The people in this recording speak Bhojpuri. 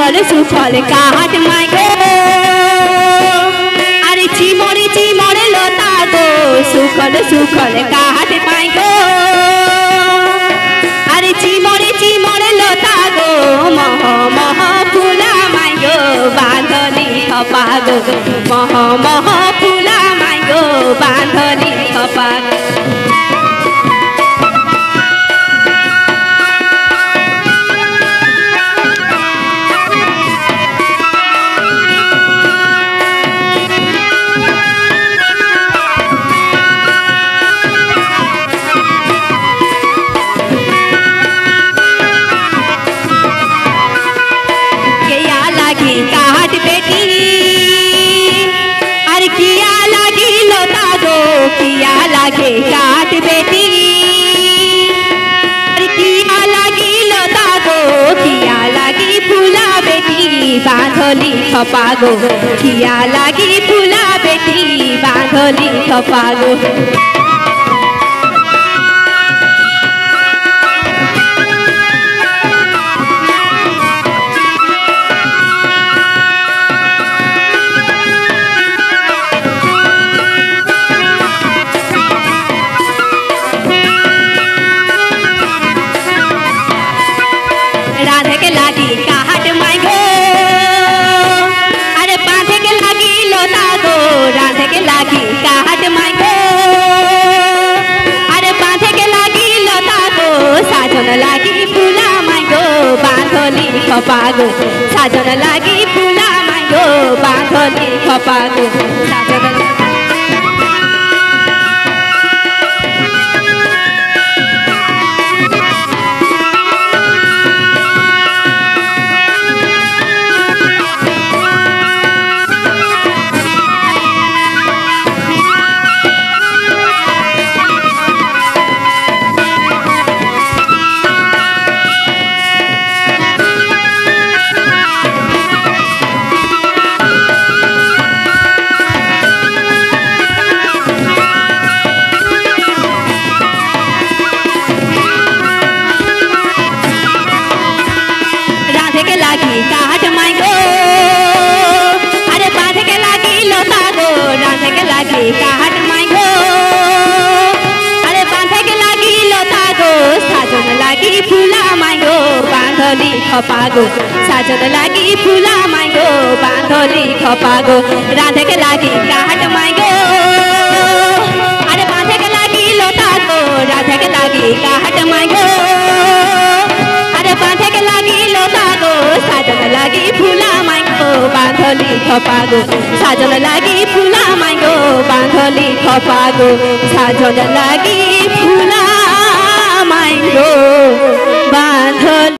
सुखल सुखल काट माइगो अरे चिमरे लता गो सुखल सुखल काट माइगो अरे चिमरे लता गो मह मह फुला माइगो बांधली खपागो मह मह फुला माइगो बांधली खपागो लागे काट बेटी किया लागी लता गो किया लागी फूला बेटी बांधली खपागो किया लागी फूला बेटी बांधली खपागो राधे के लागी काट माइगो अरे बांधे के लागी लोता गो राधे के लागी काट माइगो अरे बांधे के लागी लोता गो साजन लागी फूला माइगो बांधली खपागो साजन लागी फूला माइगो बांधली खपागो साजन काट माइगो अरे बांधे के लागी लोता गो राधे के लागी काट माइगो अरे बांधे के लागी लोता गो साजन लागी फूला माइगो बांधली खपागो साजन लागी फूला माइगो बांधली खपागो राधे के लागी काट माइगो अरे बांधे के लागी लोता गो राधे के लागी काट माइगो अरे बांधे के लागी लोता गो साजन लागी फूला माइगो बांधली खपागो साजन लागी फूला माइगो बांधली खपागो साजन लागी फूला माइगो बांधली